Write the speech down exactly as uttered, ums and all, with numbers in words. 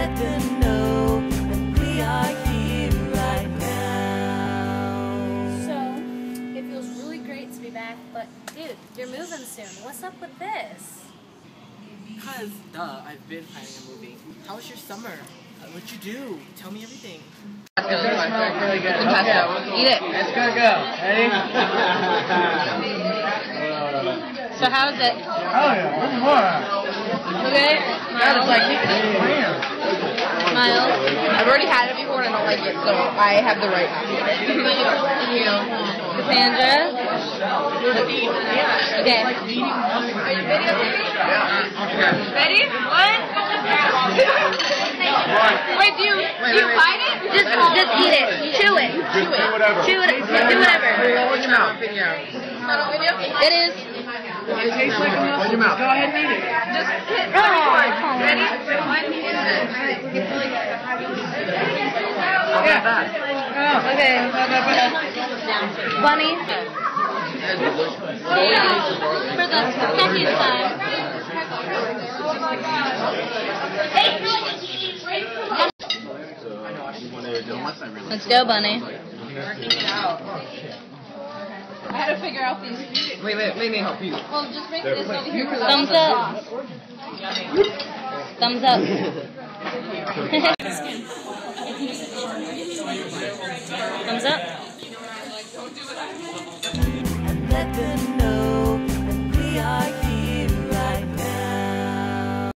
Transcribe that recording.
let them know that we are here right now. So, it feels really great to be back, but dude, you're moving soon. What's up with this? Because, duh, I've been planning a movie. How was your summer? Uh, what'd you do? Tell me everything. That's really good. Okay. Eat it. It's gonna go. Ready? So how is it? Oh yeah, where's more? Okay. God, it's like eating Miles. I've already had it before and I don't like it, so I have the right to eat it. Cassandra. Okay. Are you videotaping? Yeah. Ready? One. Wait, do you, do you bite it? Just, just eat it. Chew it. Chew it. whatever. Chew it. Do whatever. Roll in your mouth. It is. It tastes like a muffin. Go ahead and eat it. Just hit record. Ready? One. Yeah. Okay. Bunny. For the second time. Let's go, Bunny. I had to figure out these. Wait, wait, let me help you. Well, just make this over here. Thumbs up. Thumbs up. Thumbs up.